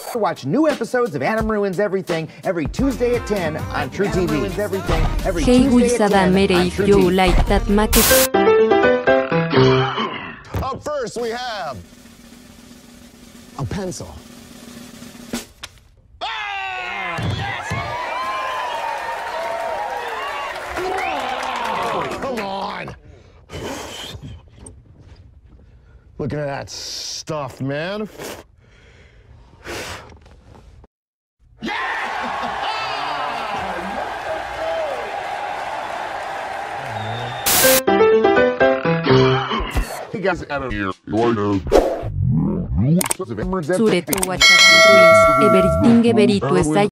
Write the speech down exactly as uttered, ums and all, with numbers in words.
Watch new episodes of Adam Ruins Everything every Tuesday at ten on True T V. Ruins Everything every Hey Tuesday at ten Mere on if True you T V. like that make Up first, we have a pencil. Oh, come on. Looking at that stuff, man. Hey guys, Adam here. Zure tu WhatsApp Ruins, everything every tu